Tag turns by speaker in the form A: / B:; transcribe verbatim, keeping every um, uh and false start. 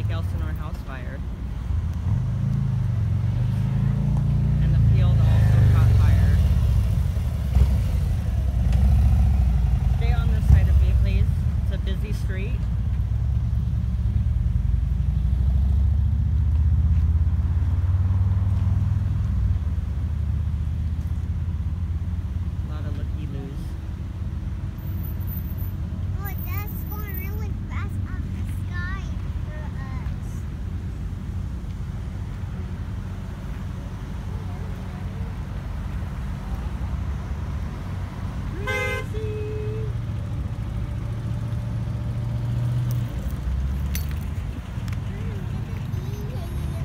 A: Lake Elsinore house fire. And the field also caught fire. Stay on this side of me, please. It's a busy street.